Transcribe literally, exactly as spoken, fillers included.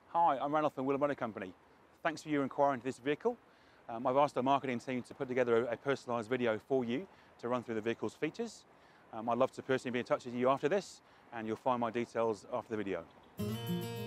Hi, I'm Ranulph from Wheel and Motor Company. Thanks for your inquiry into this vehicle. Um, I've asked our marketing team to put together a, a personalised video for you to run through the vehicle's features. Um, I'd love to personally be in touch with you after this, and you'll find my details after the video.